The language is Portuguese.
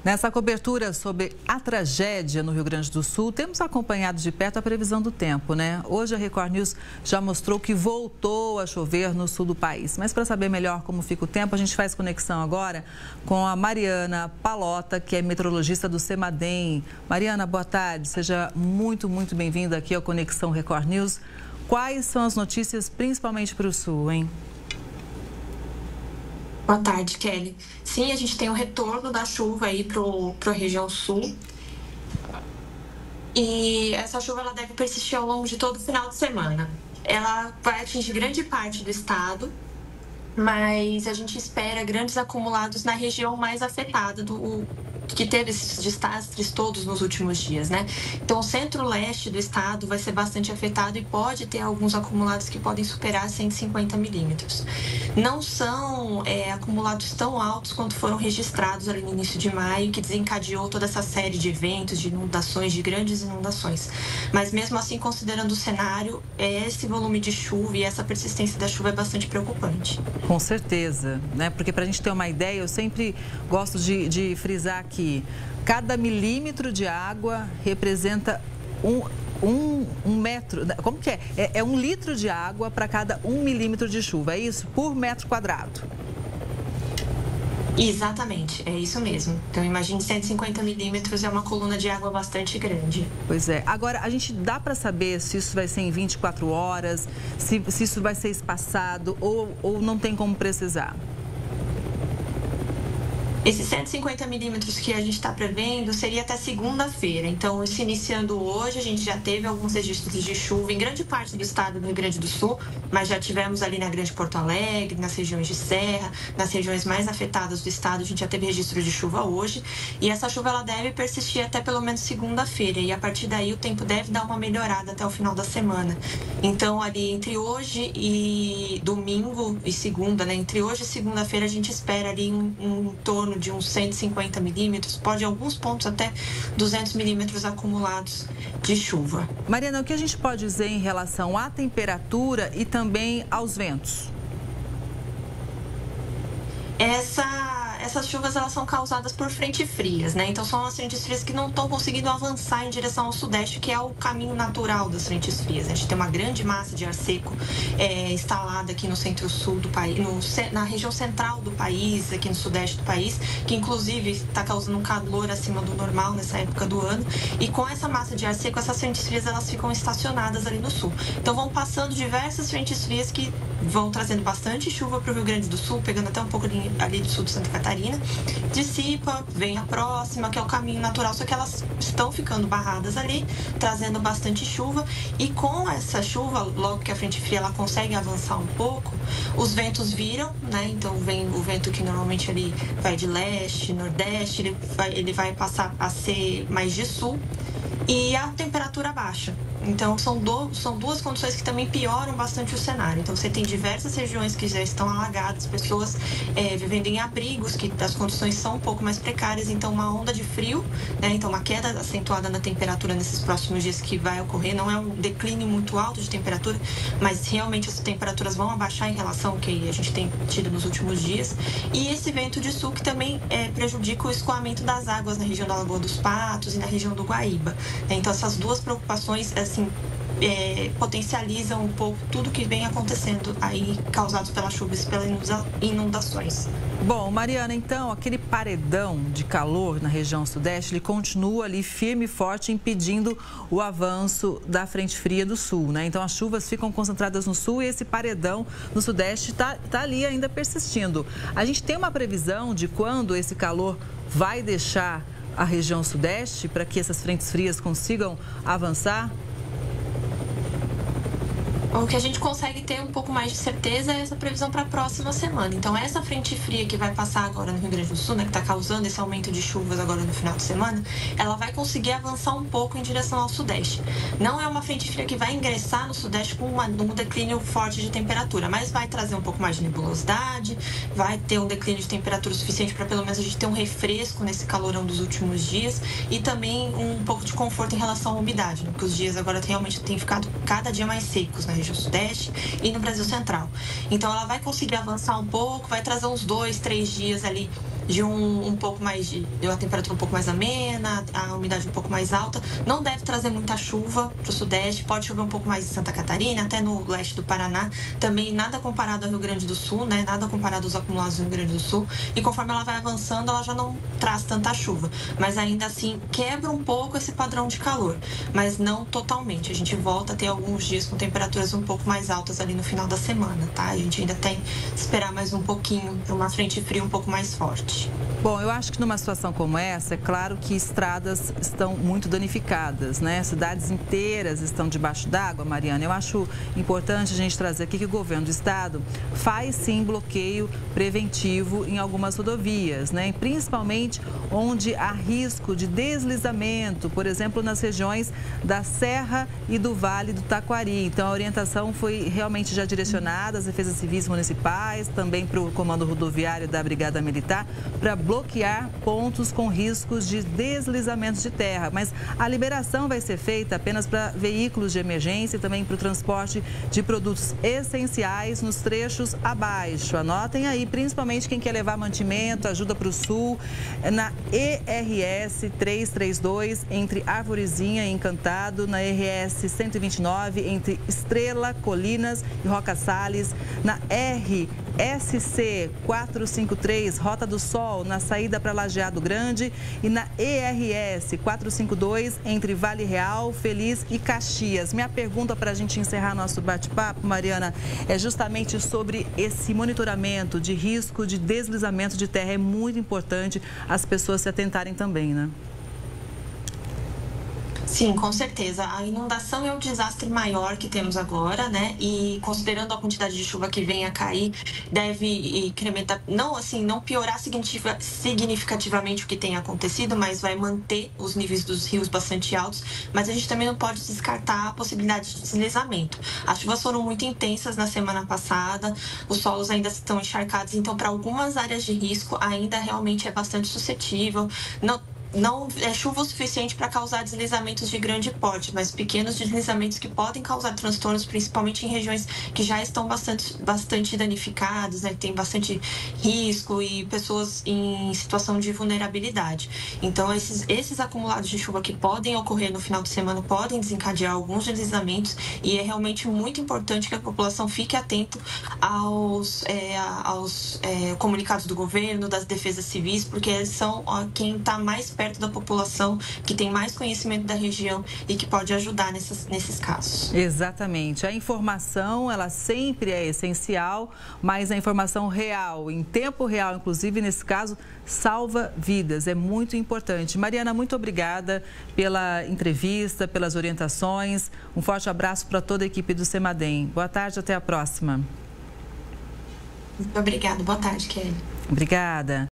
Nessa cobertura sobre a tragédia no Rio Grande do Sul, temos acompanhado de perto a previsão do tempo, né? Hoje a Record News já mostrou que voltou a chover no sul do país. Mas para saber melhor como fica o tempo, a gente faz conexão agora com a Mariana Palota, que é meteorologista do CEMADEM. Mariana, boa tarde. Seja muito bem-vinda aqui ao Conexão Record News. Quais são as notícias, principalmente para o sul, hein? Boa tarde, Kelly. Sim, a gente tem um retorno da chuva aí para a região sul. E essa chuva ela deve persistir ao longo de todo o final de semana. Ela vai atingir grande parte do estado, mas a gente espera grandes acumulados na região mais afetada que teve esses desastres todos nos últimos dias, né? Então, o centro-leste do estado vai ser bastante afetado e pode ter alguns acumulados que podem superar 150 milímetros. Não são acumulados tão altos quanto foram registrados ali no início de maio, que desencadeou toda essa série de eventos, de inundações, de grandes inundações. Mas mesmo assim, considerando o cenário, esse volume de chuva e essa persistência da chuva é bastante preocupante. Com certeza, né? Porque para a gente ter uma ideia, eu sempre gosto de frisar que cada milímetro de água representa um metro. Como que é? É 1 litro de água para cada 1 milímetro de chuva, é isso? Por metro quadrado. Exatamente, é isso mesmo. Então, imagine 150 milímetros é uma coluna de água bastante grande. Pois é. Agora, a gente dá para saber se isso vai ser em 24 horas, se isso vai ser espaçado ou não tem como precisar? Esses 150 milímetros que a gente está prevendo seria até segunda-feira. Então, se iniciando hoje, a gente já teve alguns registros de chuva em grande parte do estado do Rio Grande do Sul, mas já tivemos ali na Grande Porto Alegre, nas regiões de Serra, nas regiões mais afetadas do estado, a gente já teve registro de chuva hoje. E essa chuva ela deve persistir até pelo menos segunda-feira. E a partir daí o tempo deve dar uma melhorada até o final da semana. Então, ali entre hoje e domingo e segunda, né? Entre hoje e segunda-feira, a gente espera ali em torno de uns 150 milímetros, pode em alguns pontos até 200 milímetros acumulados de chuva. Mariana, o que a gente pode dizer em relação à temperatura e também aos ventos? Essas chuvas elas são causadas por frentes frias, né? Então são as frentes frias que não estão conseguindo avançar em direção ao sudeste, que é o caminho natural das frentes frias. A gente tem uma grande massa de ar seco instalada aqui no centro-sul do país, na região central do país, aqui no sudeste do país, que inclusive está causando um calor acima do normal nessa época do ano. E com essa massa de ar seco, essas frentes frias elas ficam estacionadas ali no sul. Então vão passando diversas frentes frias que vão trazendo bastante chuva para o Rio Grande do Sul, pegando até um pouco ali do sul de Santa Catarina. Dissipa, vem a próxima, que é o caminho natural, só que elas estão ficando barradas ali, trazendo bastante chuva. E com essa chuva, logo que a frente fria ela consegue avançar um pouco, os ventos viram, né? Então vem o vento que normalmente ele vai de leste, nordeste, ele vai passar a ser mais de sul e a temperatura baixa. Então, são duas condições que também pioram bastante o cenário. Então, você tem diversas regiões que já estão alagadas, pessoas vivendo em abrigos, que as condições são um pouco mais precárias. Então, uma onda de frio, né? Então, uma queda acentuada na temperatura nesses próximos dias que vai ocorrer. Não é um declínio muito alto de temperatura, mas realmente as temperaturas vão abaixar em relação ao que a gente tem tido nos últimos dias. E esse vento de sul que também prejudica o escoamento das águas na região da Lagoa dos Patos e na região do Guaíba. Então, essas duas preocupações, potencializam um pouco tudo que vem acontecendo aí, causados pelas chuvas e pelas inundações. Bom, Mariana, então, aquele paredão de calor na região sudeste, ele continua ali firme e forte, impedindo o avanço da frente fria do sul, né? Então, as chuvas ficam concentradas no sul e esse paredão no sudeste está ali ainda persistindo. A gente tem uma previsão de quando esse calor vai deixar a região sudeste para que essas frentes frias consigam avançar? O que a gente consegue ter um pouco mais de certeza é essa previsão para a próxima semana. Então, essa frente fria que vai passar agora no Rio Grande do Sul, né, que está causando esse aumento de chuvas agora no final de semana, ela vai conseguir avançar um pouco em direção ao sudeste. Não é uma frente fria que vai ingressar no sudeste com um declínio forte de temperatura, mas vai trazer um pouco mais de nebulosidade, vai ter um declínio de temperatura suficiente para pelo menos a gente ter um refresco nesse calorão dos últimos dias e também um pouco de conforto em relação à umidade, né, porque os dias agora realmente têm ficado cada dia mais secos na região sudeste e no Brasil central. Então ela vai conseguir avançar um pouco, vai trazer uns 2, 3 dias ali de um pouco mais de uma temperatura um pouco mais amena, a umidade um pouco mais alta. Não deve trazer muita chuva para o sudeste, pode chover um pouco mais em Santa Catarina, até no leste do Paraná. Também nada comparado ao Rio Grande do Sul, né? Nada comparado aos acumulados do Rio Grande do Sul. E conforme ela vai avançando, ela já não traz tanta chuva. Mas ainda assim, quebra um pouco esse padrão de calor. Mas não totalmente. A gente volta a ter alguns dias com temperaturas um pouco mais altas ali no final da semana, tá? A gente ainda tem que esperar mais um pouquinho para uma frente fria um pouco mais forte. Bom, eu acho que numa situação como essa, é claro que estradas estão muito danificadas, né? Cidades inteiras estão debaixo d'água, Mariana. Eu acho importante a gente trazer aqui que o governo do estado faz sim bloqueio preventivo em algumas rodovias, né? E principalmente onde há risco de deslizamento, por exemplo, nas regiões da Serra e do Vale do Taquari. Então, a orientação foi realmente já direcionada às defesas civis municipais, também para o Comando Rodoviário da Brigada Militar, para bloquear pontos com riscos de deslizamentos de terra. Mas a liberação vai ser feita apenas para veículos de emergência e também para o transporte de produtos essenciais nos trechos abaixo. Anotem aí, principalmente quem quer levar mantimento, ajuda para o sul, na ERS 332, entre Arvorezinha e Encantado, na ERS 129, entre Estrela, Colinas e Roca Salles, na RSC 453, Rota do Sol, na saída para Lajeado Grande, e na ERS 452, entre Vale Real, Feliz e Caxias. Minha pergunta para a gente encerrar nosso bate-papo, Mariana, é justamente sobre esse monitoramento de risco de deslizamento de terra. É muito importante as pessoas se atentarem também, né? Sim, com certeza. A inundação é o desastre maior que temos agora, né? E considerando a quantidade de chuva que vem a cair, deve incrementar, não piorar significativamente o que tem acontecido, mas vai manter os níveis dos rios bastante altos. Mas a gente também não pode descartar a possibilidade de deslizamento. As chuvas foram muito intensas na semana passada, os solos ainda estão encharcados, então para algumas áreas de risco ainda realmente é bastante suscetível. Não é chuva o suficiente para causar deslizamentos de grande porte, mas pequenos deslizamentos que podem causar transtornos, principalmente em regiões que já estão bastante danificadas, né? Tem bastante risco e pessoas em situação de vulnerabilidade. Então, esses acumulados de chuva que podem ocorrer no final de semana podem desencadear alguns deslizamentos e é realmente muito importante que a população fique atento aos comunicados do governo, das defesas civis, porque eles são quem está mais perto da população, que tem mais conhecimento da região e que pode ajudar nesses casos. Exatamente. A informação, ela sempre é essencial, mas a informação real, em tempo real, inclusive, nesse caso, salva vidas. É muito importante. Mariana, muito obrigada pela entrevista, pelas orientações. Um forte abraço para toda a equipe do CEMADEM. Boa tarde, até a próxima. Muito obrigada. Boa tarde, Kelly. Obrigada.